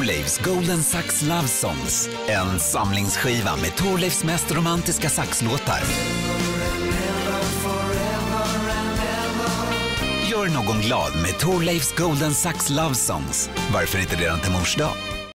Thorleifs Golden Sax Love Songs. En samlingsskiva med Thorleifs mest romantiska saxlåtar. Gör någon glad med Thorleifs Golden Sax Love Songs. Varför inte redan till mors dag?